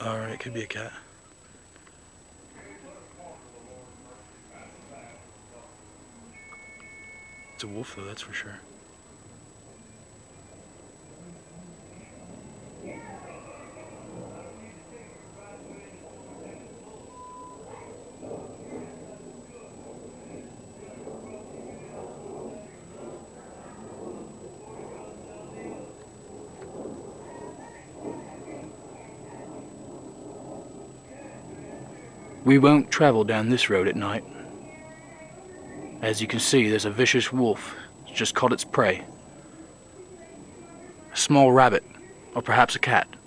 Alright, it could be a cat. It's a wolf though, that's for sure. We won't travel down this road at night. As you can see, there's a vicious wolf. It's just caught its prey. A small rabbit, or perhaps a cat.